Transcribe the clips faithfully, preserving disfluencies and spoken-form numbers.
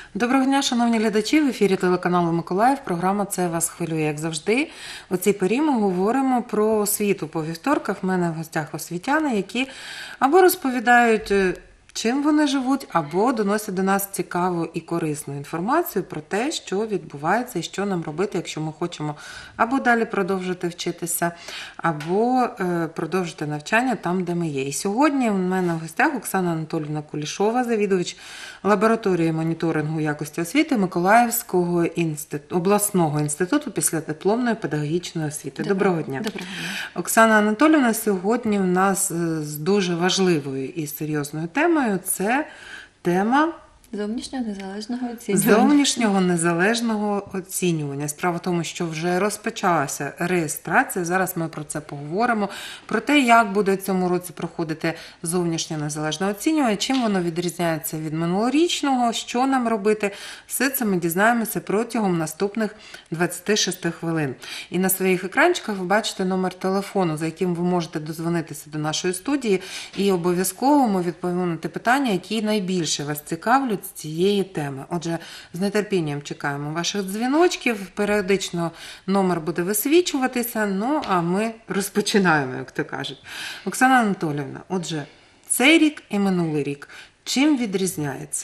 Доброго дня, шановні глядачі, в ефірі телеканалу Миколаїв. Програма «Це вас хвилює», як завжди. У цій порі ми говоримо про освіту по вівторках. В мене в гостях освітяни, які або розповідають, чим вони живуть, або доносять до нас цікаву і корисну інформацію про те, що відбувається і що нам робити, якщо ми хочемо або далі продовжити вчитися, або продовжити навчання там, де ми є. І сьогодні в мене в гостях Оксана Анатоліївна Кулішова, завідувач лабораторії моніторингу якості освіти Миколаївського інститу, обласного інституту післядипломної педагогічної освіти. Доброго, Доброго дня. Доброго дня. Оксана Анатоліївна, сьогодні в нас з дуже важливою і серйозною темою. Це тема Зовнішнього незалежного оцінювання. Зовнішнього незалежного оцінювання. Справа в тому, що вже розпочалася реєстрація. Зараз ми про це поговоримо. Про те, як буде в цьому році проходити зовнішнє незалежне оцінювання, чим воно відрізняється від минулорічного, що нам робити. Все це ми дізнаємося протягом наступних двадцяти шести хвилин. І на своїх екранчиках ви бачите номер телефону, за яким ви можете дозвонитися до нашої студії. І обов'язково ми відповімо на те питання, які найбільше вас цікавлять з цієї теми. Отже, з нетерпінням чекаємо ваших дзвіночків, періодично номер буде висвічуватися, ну а ми розпочинаємо, як то кажуть. Оксана Анатоліївна, отже, цей рік і минулий рік, чим відрізняється?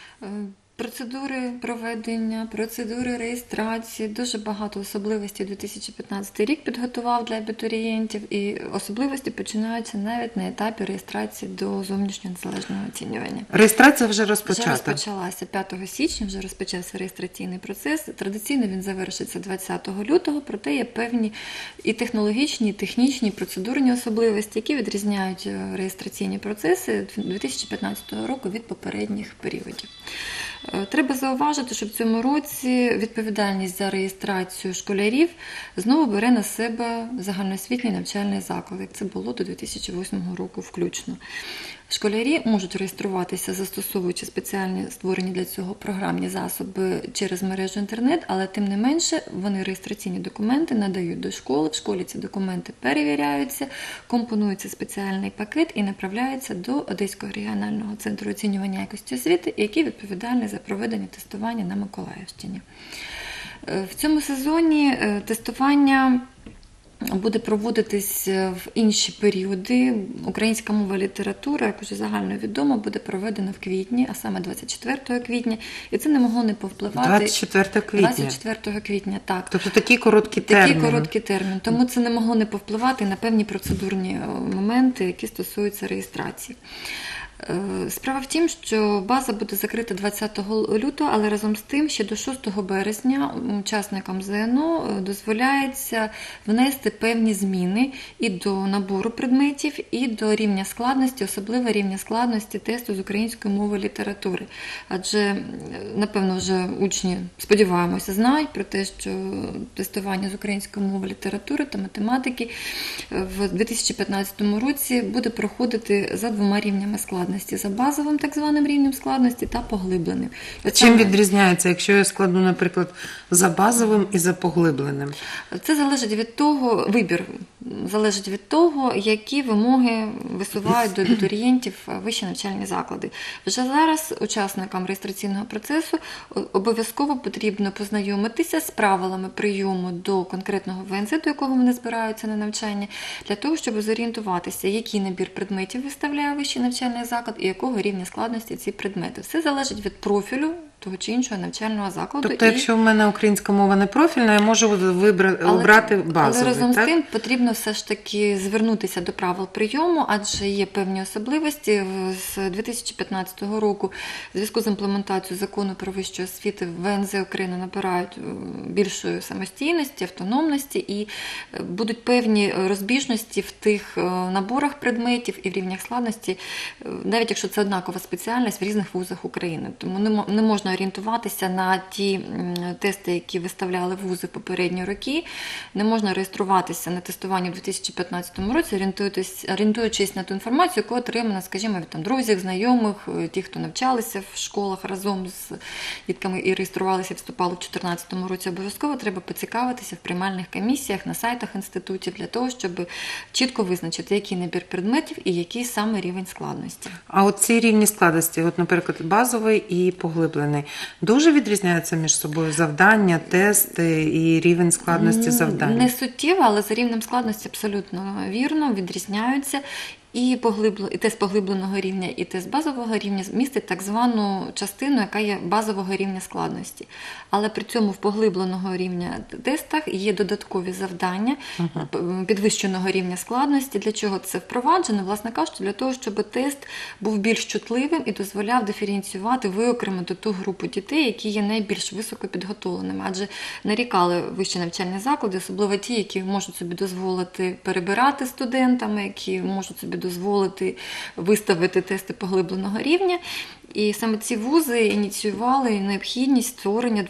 Процедури проведення, процедури реєстрації, дуже багато особливостей дві тисячі п'ятнадцятий рік підготував для абітурієнтів, і особливості починаються навіть на етапі реєстрації до зовнішнього незалежного оцінювання. Реєстрація вже розпочата? Вже розпочалася п'ятого січня, вже розпочався реєстраційний процес. Традиційно він завершиться двадцятого лютого, проте є певні і технологічні, і технічні, і процедурні особливості, які відрізняють реєстраційні процеси дві тисячі п'ятнадцятого року від попередніх періодів. Треба зауважити, що в цьому році відповідальність за реєстрацію школярів знову бере на себе загальноосвітній навчальний заклад, як це було до дві тисячі восьмого року включно. Школярі можуть реєструватися, застосовуючи спеціальні створені для цього програмні засоби через мережу інтернет, але тим не менше вони реєстраційні документи надають до школи, в школі ці документи перевіряються, компонується спеціальний пакет і направляється до Одеського регіонального центру оцінювання якості освіти, який відповідальний за проведення тестування на Миколаївщині. В цьому сезоні тестування буде проводитись в інші періоди. Українська мова і література, як уже загально відомо, буде проведена в квітні, а саме двадцять четвертого квітня. І це не могло не повпливати... двадцять четвертого квітня? двадцять четвертого квітня, так. Тобто такий короткий термін? Такий короткий термін. Тому це не могло не повпливати на певні процедурні моменти, які стосуються реєстрації. Справа в тім, що база буде закрита двадцятого лютого, але разом з тим ще до шостого березня учасникам ЗНО дозволяється внести певні зміни і до набору предметів, і до рівня складності, особливо рівня складності тесту з української мови і літератури. Адже, напевно, вже учні, сподіваємося, знають про те, що тестування з української мови, літератури та математики в дві тисячі п'ятнадцятому році буде проходити за двома рівнями складності. За базовим так званим рівнем складності та поглибленим. Чим відрізняється, якщо я складу, наприклад, за базовим і за поглибленим? Це залежить від того, вибір залежить від того, які вимоги висувають до абітурієнтів вищі навчальні заклади. Вже зараз учасникам реєстраційного процесу обов'язково потрібно познайомитися з правилами прийому до конкретного ВНЗ, до якого вони збираються на навчання, для того, щоб зорієнтуватися, який набір предметів виставляє вищий навчальний заклад і якого рівня складності ці предмети. Все залежить від профілю того чи іншого навчального закладу. Тобто, і... якщо в мене українська мова не профільна, я можу вибрати, але, обрати базовий, але разом так? з тим потрібно все ж таки звернутися до правил прийому, адже є певні особливості. З дві тисячі п'ятнадцятого року в зв'язку з імплементацією закону про вищу освіту ВНЗ України набирають більшої самостійності, автономності і будуть певні розбіжності в тих наборах предметів і в рівнях складності, навіть якщо це однакова спеціальність в різних вузах України. Тому не можна орієнтуватися на ті тести, які виставляли вузи в попередні роки. Не можна реєструватися на тестування в дві тисячі п'ятнадцятому році, орієнтуючись, орієнтуючись на ту інформацію, яку отримана, скажімо, від там, друзів, знайомих, ті, хто навчалися в школах разом з дітками і реєструвалися, вступали в дві тисячі чотирнадцятому році. Обов'язково треба поцікавитися в приймальних комісіях, на сайтах інститутів, для того, щоб чітко визначити, який набір предметів і який саме рівень складності. А от ці рівні складності, от, наприклад, базовий і поглиблений, різний. Дуже відрізняються між собою завдання, тести і рівень складності завдань? Не суттєво, але за рівнем складності абсолютно вірно, відрізняються. І, поглибло, і тест поглибленого рівня, і тест базового рівня містить так звану частину, яка є базового рівня складності. Але при цьому в поглибленого рівня тестах є додаткові завдання uh-huh. підвищеного рівня складності. Для чого це впроваджено? Власне кажучи, для того, щоб тест був більш чутливим і дозволяв диференціювати, виокремити ту групу дітей, які є найбільш високо підготовленими. Адже нарікали вищі навчальні заклади, особливо ті, які можуть собі дозволити перебирати студентами, які можуть собі дозволити виставити тести поглибленого рівня. І саме ці вузи ініціювали необхідність створення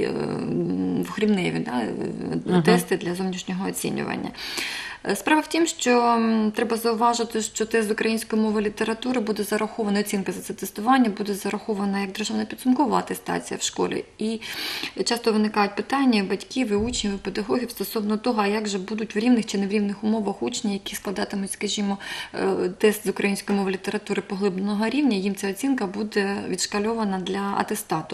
двохрівневі да, uh-huh. тести для зовнішнього оцінювання. Справа в тім, що треба зауважити, що тест з української мови і літератури буде зарахована, оцінка за це тестування буде зарахована як державна підсумкова атестація в школі. І часто виникають питання батьків, і учнів, і педагогів стосовно того, а як же будуть в рівних чи не в рівних умовах учні, які складатимуть, скажімо, тест з української мови і літератури поглибленого рівня, їм ця оцінка буде відшкальована для атестату.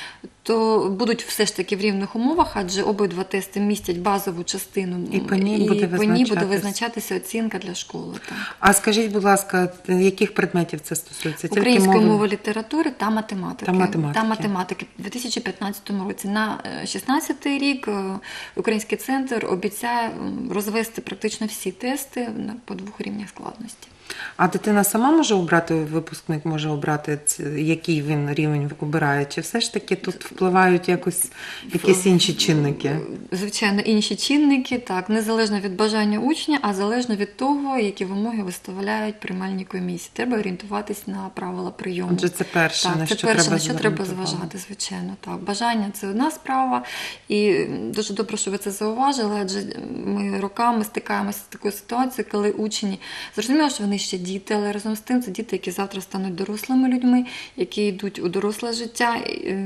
То будуть все ж таки в рівних умовах, адже обидва тести містять базову частину, і по ній, і буде, по визначатись. ній буде визначатися оцінка для школи. Так. А скажіть, будь ласка, яких предметів це стосується? Української мови... мови, літератури та математики. Та математики. Та математики. У дві тисячі п'ятнадцятому році на шістнадцятий рік Український центр обіцяє розвести практично всі тести по двох рівнях складності. А дитина сама може обрати, випускник може обрати, який він рівень обирає? Чи все ж таки тут впливають якось якісь інші чинники? Звичайно, інші чинники, так, незалежно від бажання учня, а залежно від того, які вимоги виставляють приймальні комісії. Треба орієнтуватись на правила прийому. Отже, це перше, так, на це що перше, треба на що треба зважати, звичайно. Так. Бажання – це одна справа, і дуже добре, що ви це зауважили, адже ми роками стикаємося з такою ситуацією, коли учні, зрозуміло, що вони ще діти, але разом з тим це діти, які завтра стануть дорослими людьми, які йдуть у доросле життя,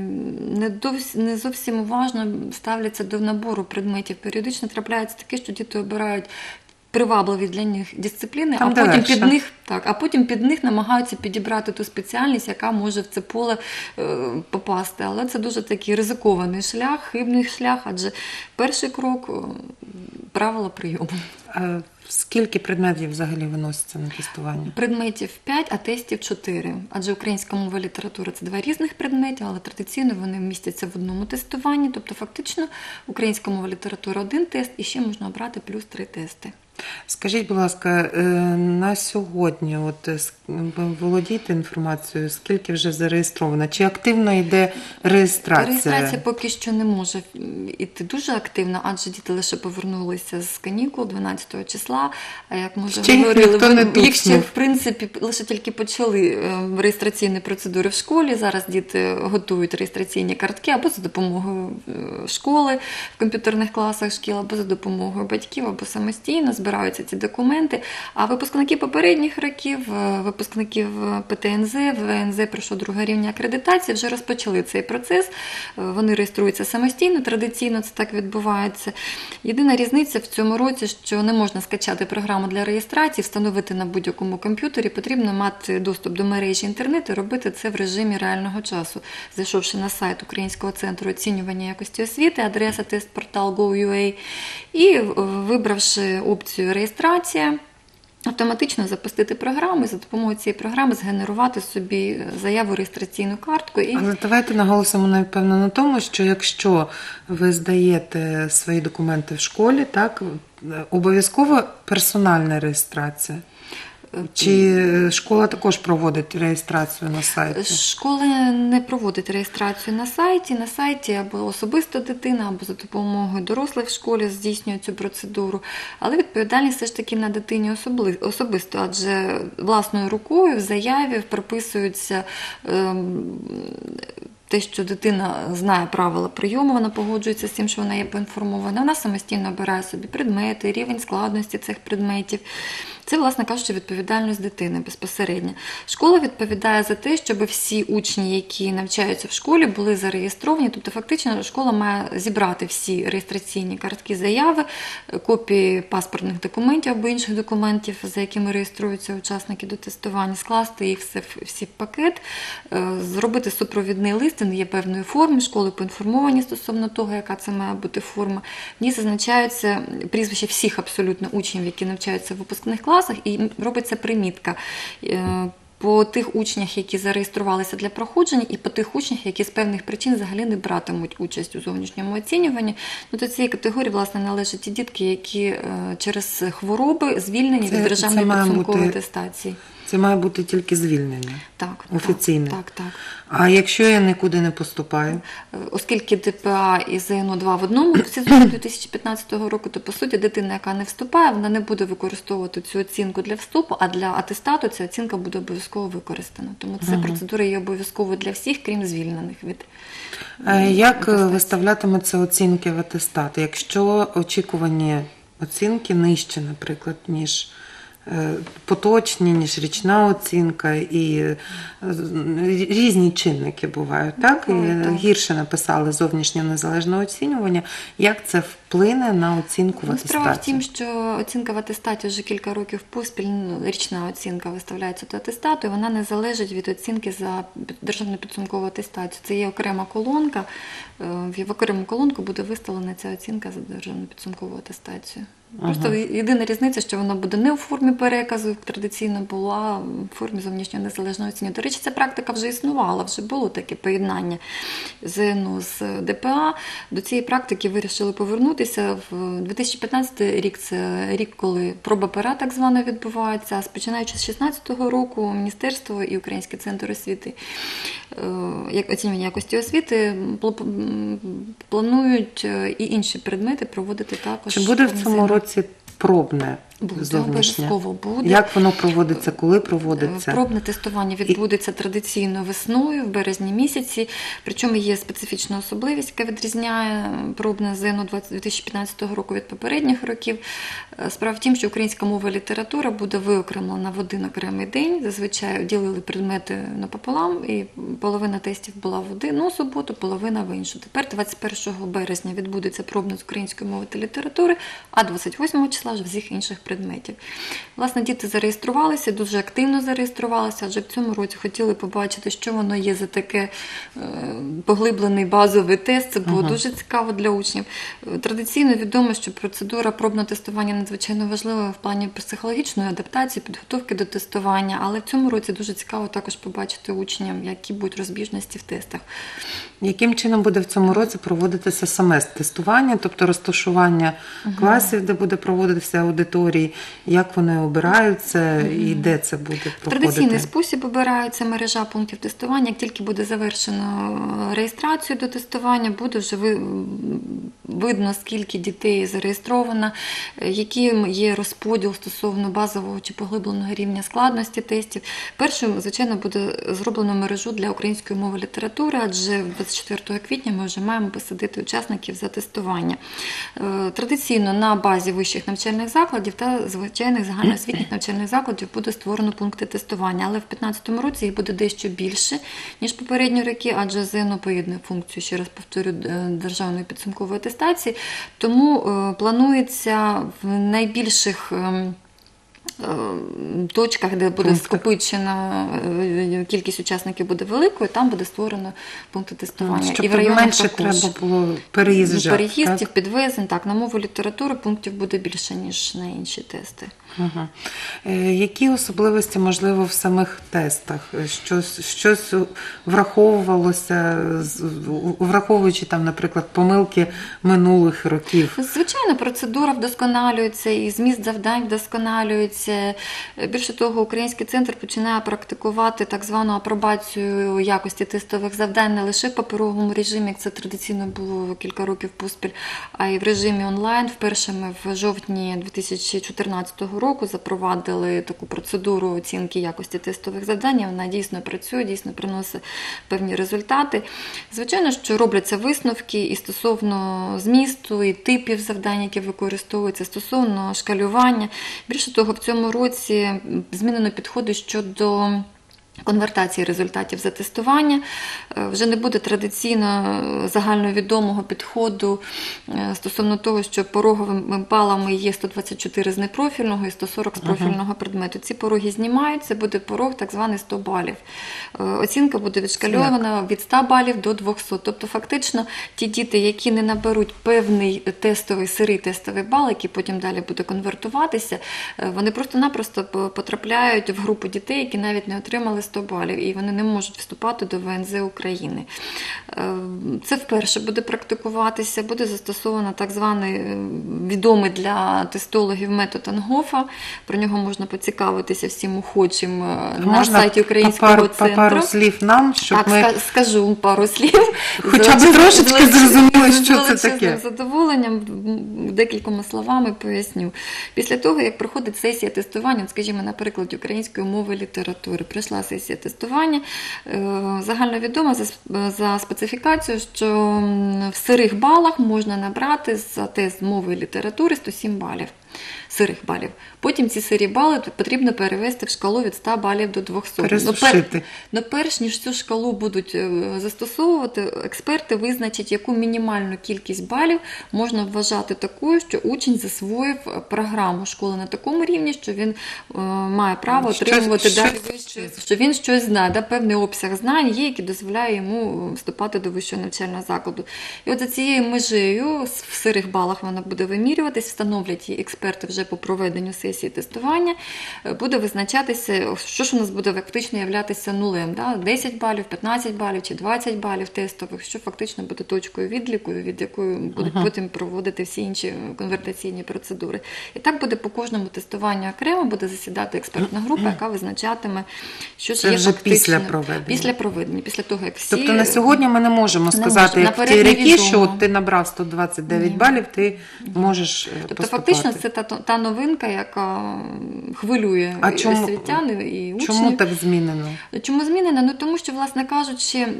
не, довс, не зовсім уважно ставляться до набору предметів. Періодично трапляється таке, що діти обирають привабливі для них дисципліни, Там а потім легше. під них так, а потім під них намагаються підібрати ту спеціальність, яка може в це поле е, попасти. Але це дуже такий ризикований шлях, хибний шлях, адже перший крок – правила прийому. А скільки предметів взагалі виноситься на тестування? Предметів п'ять, а тестів чотири. Адже українська мова і література – це два різних предмети, але традиційно вони містяться в одному тестуванні. Тобто фактично українська мова і література – один тест, і ще можна обрати плюс три тести. Скажіть, будь ласка, на сьогодні от ви володієте інформацією, скільки вже зареєстровано? Чи активно йде реєстрація? Реєстрація поки що не може йти дуже активно, адже діти лише повернулися з канікул дванадцятого числа. А як ми вже Ще говорили, їх ще, в принципі, лише тільки почали реєстраційні процедури в школі. Зараз діти готують реєстраційні картки або за допомогою школи в комп'ютерних класах шкіл, або за допомогою батьків, або самостійно збираються ці документи. А випускники попередніх років, випускників Пе Те ЕнЗе, В Ен Ze пройшов друге рівня акредитації, вже розпочали цей процес. Вони реєструються самостійно, традиційно це так відбувається. Єдина різниця в цьому році, що не можна скачати програму для реєстрації, встановити на будь-якому комп'ютері, потрібно мати доступ до мережі інтернету і робити це в режимі реального часу. Зайшовши на сайт Українського центру оцінювання якості освіти, адреса тестпортал точка гов точка ю а, і вибравши опцію реєстрація, автоматично запустити програму і за допомогою цієї програми згенерувати собі заяву реєстраційну картку. І... Але давайте наголосимо, напевно, на тому, що якщо ви здаєте свої документи в школі, так, обов'язково персональна реєстрація. Чи школа також проводить реєстрацію на сайті? Школа не проводить реєстрацію на сайті. На сайті або особисто дитина, або за допомогою дорослих в школі здійснює цю процедуру. Але відповідальність все ж таки на дитині особисто, адже власною рукою в заяві прописуються те, що дитина знає правила прийому, вона погоджується з тим, що вона є поінформована, вона самостійно обирає собі предмети, рівень складності цих предметів. Це, власне кажучи, відповідальність дитини безпосередньо. Школа відповідає за те, щоб всі учні, які навчаються в школі, були зареєстровані. Тобто, фактично, школа має зібрати всі реєстраційні картки заяви, копії паспортних документів або інших документів, за якими реєструються учасники до тестування, скласти їх все, всі в пакет, зробити супровідний лист, він є певної форми, школи поінформовані стосовно того, яка це має бути форма. В ній зазначаються прізвища всіх абсолютно учнів, які навчаються в випускних класах, і робиться примітка по тих учнях, які зареєструвалися для проходження, і по тих учнях, які з певних причин взагалі не братимуть участь у зовнішньому оцінюванні. Ну, до цієї категорії, власне, належать ті дітки, які через хвороби звільнені Це- від державної це має підсумкової бути- атестації. Це має бути тільки звільнення. Так, Офіційне. Так, так, так. А якщо я нікуди не поступаю? Оскільки ДПА і ЗНО два в одному сезоні дві тисячі п'ятнадцятого року, то, по суті, дитина, яка не вступає, вона не буде використовувати цю оцінку для вступу, а для атестату ця оцінка буде обов'язково використана. Тому ця процедура є обов'язковою для всіх, крім звільнених від Е, Як атестації. виставлятимуться оцінки в атестат? Якщо очікувані оцінки нижче, наприклад, ніж е, поточні, ніж річна оцінка, і е, різні чинники бувають, так? І Бувають, так. гірше написали зовнішнє незалежне оцінювання. Як це вплине на оцінку в Ну, справа в атестаті? тім, що оцінка в атестаті вже кілька років поспіль, ну, річна оцінка виставляється до атестату, і вона не залежить від оцінки за державну підсумкову атестацію. Це є окрема колонка, е, в окрему колонку буде виставлена ця оцінка за державну підсумкову атестацію. Просто єдина різниця, що вона буде не у формі переказу, як традиційно було, а в формі зовнішнього незалежного оцінювання. До речі, ця практика вже існувала, вже було таке поєднання ЗНО з ДПА. До цієї практики вирішили повернутися. В дві тисячі п'ятнадцятий рік – це рік, коли проба пера так звана відбувається. А починаючи з дві тисячі шістнадцятого року Міністерство і Український центр освіти, як оцінювання якості освіти, планують і інші предмети проводити також. Чи буде в цьому ЗНО. році пробне Буде, зовнішнє? обов'язково буде. Як воно проводиться, коли проводиться? Пробне тестування відбудеться традиційно весною, в березні місяці. Причому є специфічна особливість, яка відрізняє пробне ЗНО дві тисячі п'ятнадцятого року від попередніх років. Справа в тім, що українська мова і література буде виокремлена в один окремий день. Зазвичай ділили предмети напополам, і половина тестів була в одну суботу, половина в іншу. Тепер двадцять першого березня відбудеться пробне з української мови та літератури, а двадцять восьмого числа вже всіх інших предметів. Власне, діти зареєструвалися, дуже активно зареєструвалися, адже в цьому році хотіли побачити, що воно є за таке е, поглиблений базовий тест. Це було ага. дуже цікаво для учнів. Традиційно відомо, що процедура пробного тестування надзвичайно важлива в плані психологічної адаптації, підготовки до тестування, але в цьому році дуже цікаво також побачити учням, які будуть розбіжності в тестах. Яким чином буде в цьому році проводитися саме тестування, тобто розташування ага. класів, де буде проводитися аудиторії, як вони обираються ага. і де це буде проходити? В традиційний спосіб обирається мережа пунктів тестування. Як тільки буде завершено реєстрацію до тестування, буде вже видно, скільки дітей зареєстровано, яким є розподіл стосовно базового чи поглибленого рівня складності тестів. Першим, звичайно, буде зроблено мережу для української мови і літератури, адже двадцять четвертого квітня ми вже маємо посадити учасників за тестування. Традиційно на базі вищих навчальних закладів та звичайних загальноосвітніх навчальних закладів буде створено пункти тестування, але в дві тисячі п'ятнадцятому році їх буде дещо більше, ніж попередні роки, адже ЗНО поєднує функцію, ще раз повторю, державної підсумкової атестації, тому планується в найбільших точках, де буде скопичена кількість учасників буде великою, там буде створено пункти тестування. Щоб і в районах менше також. треба було переїжджати. Переїздів, так? підвезень, так, на мову літератури пунктів буде більше, ніж на інші тести. Угу. Які особливості, можливо, в самих тестах? Щось, щось враховувалося, враховуючи там, наприклад, помилки минулих років? Звичайно, процедура вдосконалюється, і зміст завдань вдосконалюється. Більше того, Український центр починає практикувати так звану апробацію якості тестових завдань не лише в паперовому режимі, як це традиційно було кілька років поспіль, а й в режимі онлайн. Вперше ми в жовтні дві тисячі чотирнадцятого року запровадили таку процедуру оцінки якості тестових завдань. Вона дійсно працює, дійсно приносить певні результати. Звичайно, що робляться висновки і стосовно змісту, і типів завдань, які використовуються, стосовно шкалювання. Більше того, в цьому цьому році змінено підходи щодо конвертації результатів за тестування. Вже не буде традиційно загальновідомого підходу стосовно того, що пороговими балами є сто двадцять чотири з непрофільного і сто сорок з профільного предмету. Ці пороги знімаються, буде порог так званий сто балів. Оцінка буде відшкальована від ста балів до двохсот. Тобто фактично ті діти, які не наберуть певний тестовий, сирий тестовий бал, який потім далі буде конвертуватися, вони просто-напросто потрапляють в групу дітей, які навіть не отримали сто балів, і вони не можуть вступати до В Н З України. Це вперше буде практикуватися, буде застосовано так званий відомий для тестологів метод Ангофа. Про нього можна поцікавитися всім охочим на можна сайті Українського пару, центру. пару слів нам, щоб так, ми скажу пару слів. хоча б трошечки зрозуміли, що це таке. З задоволенням декількома словами поясню. Після того, як проходить сесія тестування, скажімо, на прикладі української мови і літератури, пройшла сесія тестування, загальновідомо за, за специфікацією, що в сирих балах можна набрати за тест мови і літератури сто сім балів. Сирих балів. Потім ці сирі бали потрібно перевести в шкалу від ста балів до двохсот. Пересушити. Но, пер... Но перш ніж цю шкалу будуть застосовувати, експерти визначать, яку мінімальну кількість балів можна вважати такою, що учень засвоїв програму школи на такому рівні, що він е, має право Щось- отримувати далі щось- вище, що він щось знає, да, певний обсяг знань є, який дозволяє йому вступати до вищого навчального закладу. І от за цією межею в сирих балах вона буде вимірюватись, встановлять її експерти вже по проведенню сесії тестування, буде визначатися, що ж у нас буде фактично являтися нулем. Да? десять балів, п'ятнадцять балів чи двадцять балів тестових, що фактично буде точкою відліку, від якої будуть ага. потім проводити всі інші конвертаційні процедури. І так буде по кожному тестуванню окремо, буде засідати експертна група, яка визначатиме, що ж Це є вже фактично. після проведення. Після проведення, після того, як всі... Тобто на сьогодні ми не можемо Не сказати, можемо. як в Наперед ті ріки, невідомо. що от ти набрав сто двадцять дев'ять Ні. балів, ти можеш Тобто поступати. фактично це та, та новинка, яка хвилює А і чому- освітян, і учнів. Чому так змінено? Чому змінено? Ну тому що, власне кажучи, е,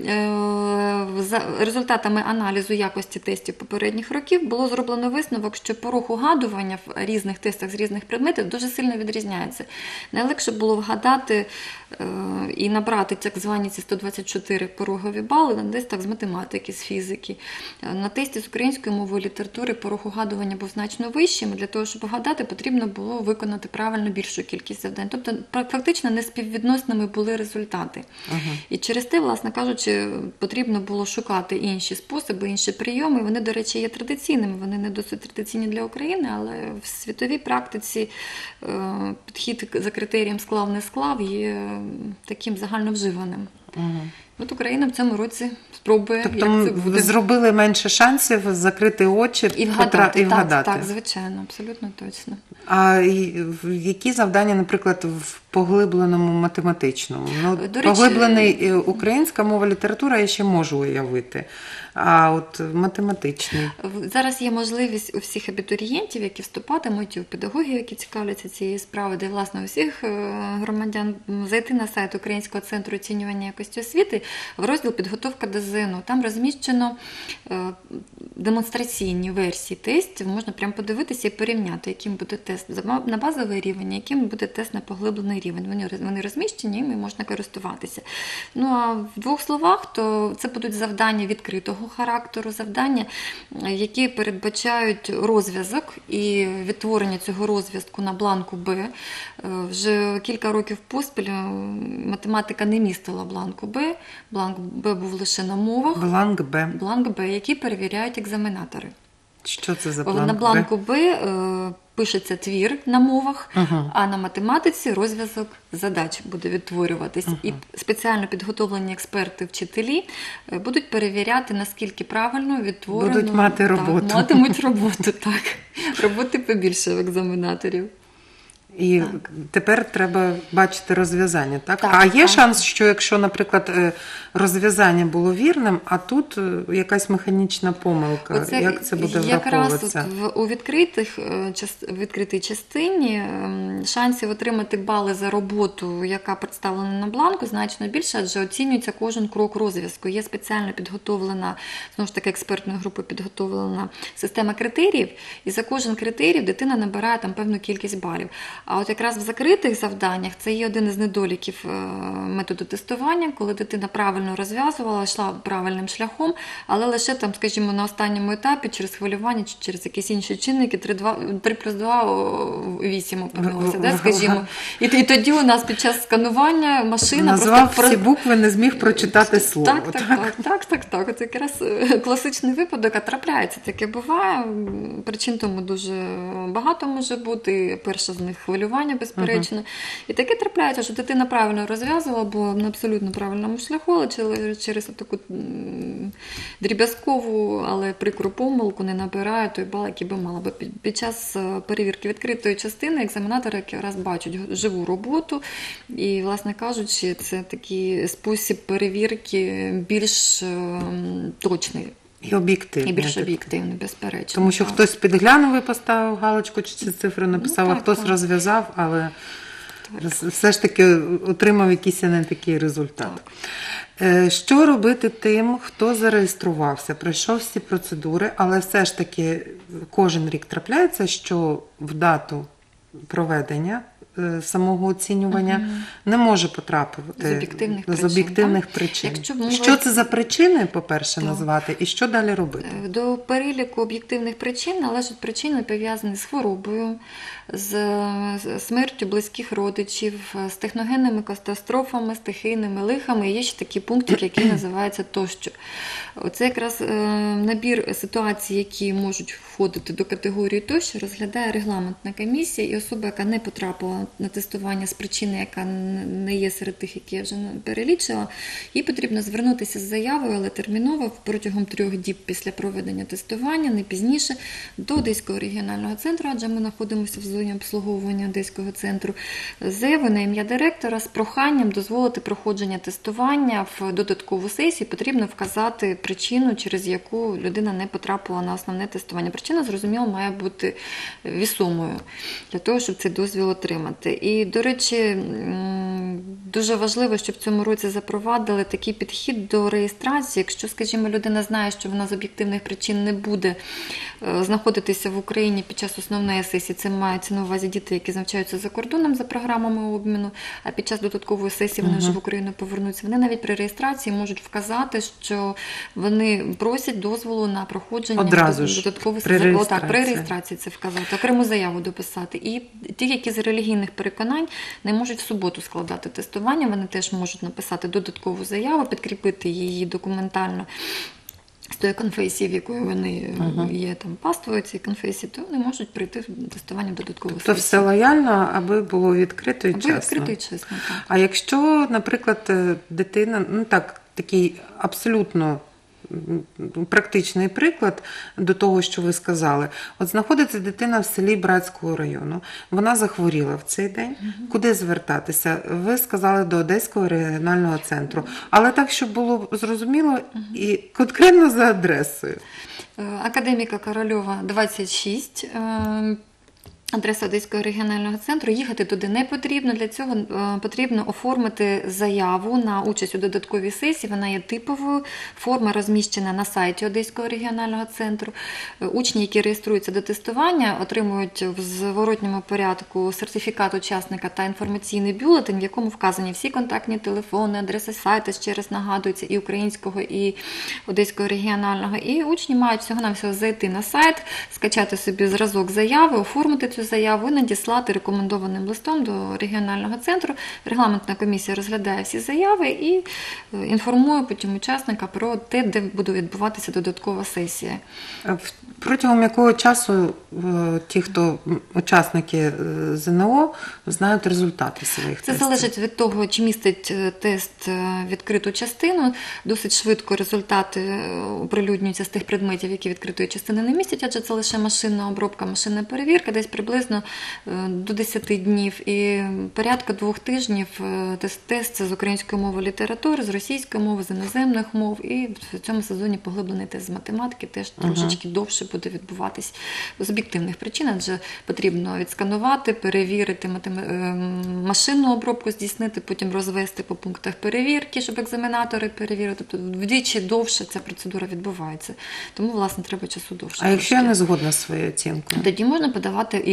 за результатами аналізу якості тестів попередніх років було зроблено висновок, що порог угадування в різних тестах з різних предметів дуже сильно відрізняється. Найлегше було вгадати е, і набрати так звані ці сто двадцять чотири порогові бали на тестах з математики, з фізики. На тесті з української мови і літератури порог угадування був значно вищим. Для того, щоб вгадати, потрібно було виконати правильно більшу кількість завдань. Тобто фактично неспіввідносними були результати. Ага. І через те, власне кажучи, потрібно було шукати інші способи, інші прийоми. Вони, до речі, є традиційними, вони не досить традиційні для України, але в світовій практиці е, підхід за критерієм склав-не склав є таким загальновживаним. Ага. От Україна в цьому році спробує, Тобто як це ми буде. зробили менше шансів закрити очі І потра- вгадати, і так, вгадати. так, звичайно, абсолютно точно. А і- в- які завдання, наприклад, в поглибленому математичному? Ну, До речі- поглиблений е, українська мова, література я ще можу уявити. А от математичний. Зараз є можливість у всіх абітурієнтів, які вступатимуть, і у педагогів, які цікавляться цією справою, де, власне, у всіх е, громадян зайти на сайт Українського центру оцінювання якості освіти в розділ «Підготовка до зе ен у». Там розміщено е, демонстраційні версії тестів, можна прямо подивитися і порівняти, яким буде тест на базовий рівень, яким буде тест на поглиблений рівень. Вони, вони розміщені, і можна користуватися. Ну, а в двох словах, то це будуть завдання відкритого характеру, завдання, які передбачають розв'язок і відтворення цього розв'язку на бланку Б. Вже кілька років поспіль математика не містила бланку Б, бланк Б був лише на мовах, Бланк Б. бланк Б, який перевіряють екзаменатори. Що це за бланк На Б? бланку Б е, пишеться твір на мовах, Ага. а на математиці розв'язок задач буде відтворюватись. Ага. І спеціально підготовлені експерти, вчителі е, будуть перевіряти, наскільки правильно відтворено. Будуть мати Так, роботу. матимуть роботу, так. Роботи побільше в екзаменаторів. І тепер треба бачити розв'язання, так? Так, а є так. шанс, що якщо, наприклад, е, розв'язання було вірним, а тут е, якась механічна помилка, Оце як це буде якраз враховуватися? от в, у відкритих, е, част- в відкритій частині ем, шансів отримати бали за роботу, яка представлена на бланку, значно більше, адже оцінюється кожен крок розв'язку. Є спеціально підготовлена, знову ж таки, експертною групою підготовлена система критеріїв, і за кожен критерій дитина набирає там певну кількість балів. А от якраз в закритих завданнях це є один із недоліків е, методу тестування, коли дитина правильно розв'язувала, йшла правильним шляхом, але лише там, скажімо, на останньому етапі через хвилювання чи через якісь інші чинники три плюс два вісім опинилося, да, скажімо. І, і тоді у нас під час сканування машина назвав просто... всі букви, не зміг прочитати слово. Так, так, так, так, так, так. Це якраз класичний випадок, а трапляється, таке буває. Причин тому дуже багато може бути. Перше з них хвилювання, безперечно. Uh-huh. І таке трапляється, що дитина правильно розв'язувала, бо на абсолютно правильному шляху, але через, через таку дріб'язкову, але прикру помилку не набирає той бал, який би мала би. Під час перевірки відкритої частини екзаменатори якраз бачать живу роботу і, власне кажучи, це такий спосіб перевірки більш точний. І об'єктивний. І більш об'єктивний, безперечно. Тому що так. Хтось підглянув і поставив галочку, чи ці цифри написав, ну, так, а хтось так. розв'язав, але так. все ж таки отримав якийсь не такий результат. Так. Що робити тим, хто зареєструвався, пройшов всі процедури, але все ж таки кожен рік трапляється, що в дату проведення самого оцінювання угу. не може потрапити з об'єктивних з причин. Об'єктивних причин. Мова... Що це за причини, по-перше, так. назвати, і що далі робити? До переліку об'єктивних причин належать причини, пов'язані з хворобою, з смертю близьких родичів, з техногенними катастрофами, стихійними лихами. І є ще такі пункти, які називаються тощо. Це якраз набір ситуацій, які можуть входити до категорії тощо, розглядає регламентна комісія, і особа, яка не потрапила на тестування з причини, яка не є серед тих, які я вже перелічила, їй потрібно звернутися з заявою, але терміново протягом трьох діб після проведення тестування, не пізніше, до Одеського регіонального центру, адже ми знаходимося в зоні обслуговування Одеського центру, з заявою на ім'я директора з проханням дозволити проходження тестування в додаткову сесію. Потрібно вказати причину, через яку людина не потрапила на основне тестування. Причина, зрозуміло, має бути вісомою для того, щоб цей дозвіл отримати. І, до речі, дуже важливо, щоб в цьому році запровадили такий підхід до реєстрації. Якщо, скажімо, людина знає, що вона з об'єктивних причин не буде знаходитися в Україні під час основної сесії, це мається на увазі діти, які навчаються за кордоном за програмами обміну, а під час додаткової сесії вони uh-huh. вже в Україну повернуться. Вони навіть при реєстрації можуть вказати, що вони просять дозволу на проходження додаткової сесії. Отак, при реєстрації це вказати, окрему заяву дописати. І ті, які з релігійних переконань не можуть в суботу складати тестування, вони теж можуть написати додаткову заяву, підкріпити її документально з тої конфесії, в якої вони uh-huh. є там паствою цієї конфесії, то вони можуть прийти в тестування додаткову сесію. Тобто все лояльно, аби було відкрито і аби чесно. відкрито і чесно, так. А якщо, наприклад, дитина, ну так, такий абсолютно практичний приклад до того, що ви сказали. От знаходиться дитина в селі Братського району. Вона захворіла в цей день. Угу. Куди звертатися? Ви сказали до Одеського регіонального центру. Але так, щоб було зрозуміло угу. і конкретно за адресою. Академіка Корольова, двадцять шість. Адреса Одеського регіонального центру. Їхати туди не потрібно. Для цього потрібно оформити заяву на участь у додатковій сесії. Вона є типовою. Форма розміщена на сайті Одеського регіонального центру. Учні, які реєструються до тестування, отримують в зворотньому порядку сертифікат учасника та інформаційний бюлетень, в якому вказані всі контактні телефони, адреси сайту, ще раз нагадується, і українського, і Одеського регіонального. І учні мають всього-навсього зайти на сайт, скачати собі зразок заяви, оформити цю заяву і надіслати рекомендованим листом до регіонального центру. Регламентна комісія розглядає всі заяви і інформує потім учасника про те, де буде відбуватися додаткова сесія. Протягом якого часу ті, хто учасники ЗНО, знають результати своїх Це тестів? Це залежить від того, чи містить тест відкриту частину. Досить швидко результати оприлюднюються з тих предметів, які відкритої частини не містять, адже це лише машинна обробка, машинна перевірка, десь приблизно до десяти днів. І порядка двох тижнів тест з української мови, літератури, з російської мови, з іноземних мов. І в цьому сезоні поглиблений тест з математики теж uh-huh. трошечки довше буде відбуватись з об'єктивних причин, адже потрібно відсканувати, перевірити машинну обробку, здійснити, потім розвести по пунктах перевірки, щоб екзаменатори перевірили. Тобто вдвічі довше ця процедура відбувається. Тому, власне, треба часу довше. А якщо я не згодна з своєю оцінкою? Тоді можна подавати і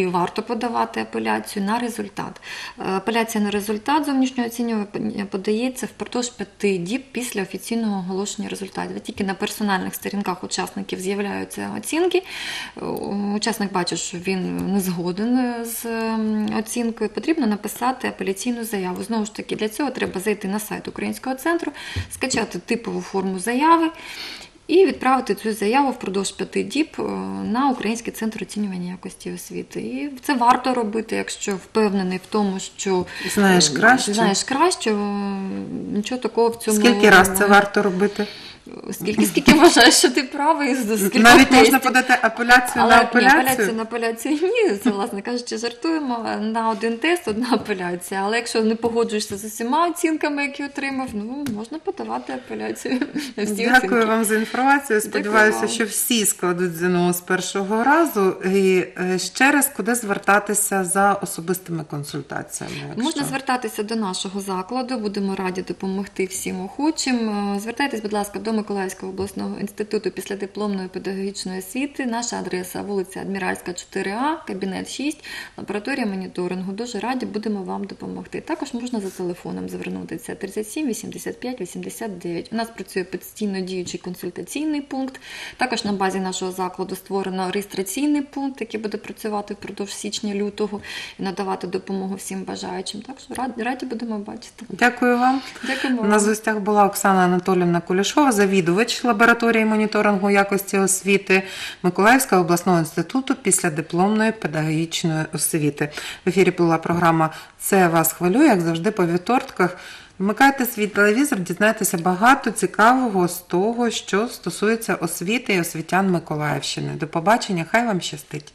і варто подавати апеляцію на результат. Апеляція на результат зовнішнього оцінювання подається впродовж п'яти діб після офіційного оголошення результатів. Тільки на персональних сторінках учасників з'являються оцінки. Учасник бачить, що він не згоден з оцінкою. Потрібно написати апеляційну заяву. Знову ж таки, для цього треба зайти на сайт Українського центру, скачати типову форму заяви і відправити цю заяву впродовж п'яти діб на Український центр оцінювання якості освіти. І це варто робити, якщо впевнений в тому, що знаєш краще. Знаєш краще, нічого такого в цьому. Скільки раз це варто робити? Скільки, скільки вважаєш, що ти правий, з навіть можна подати апеляцію Але, на апеляцію? Ні, апеляцію на апеляцію ні, це, власне кажучи, жартуємо. На один тест одна апеляція, але якщо не погоджуєшся з усіма оцінками, які отримав, ну, можна подавати апеляцію на всі Дякую оцінки. вам за інформацію. Сподіваюся, що всі складуть ЗНО з першого разу. І ще раз, куди звертатися за особистими консультаціями? Якщо... Можна звертатися до нашого закладу, будемо раді допомогти всім охочим. Звертайтесь, будь ласка, до Миколаївського обласного інституту післядипломної педагогічної освіти. Наша адреса вулиця Адміральська, чотири А, кабінет шість, лабораторія моніторингу. Дуже раді будемо вам допомогти. Також можна за телефоном звернутися тридцять сім вісімдесят п'ять вісімдесят дев'ять. У нас працює постійно діючий консультаційний пункт. Також на базі нашого закладу створено реєстраційний пункт, який буде працювати впродовж січня-лютого і надавати допомогу всім бажаючим. Так що раді, раді будемо бачити. Дякую вам. Дякуємо У вам. нас в гостях була Оксана Анатоліївна Кулішова, завідувач лабораторії моніторингу якості освіти Миколаївського обласного інституту післядипломної педагогічної освіти. В ефірі була програма «Це вас хвилює», як завжди по вівторках. Вмикайте свій телевізор, дізнайтеся багато цікавого з того, що стосується освіти і освітян Миколаївщини. До побачення, хай вам щастить!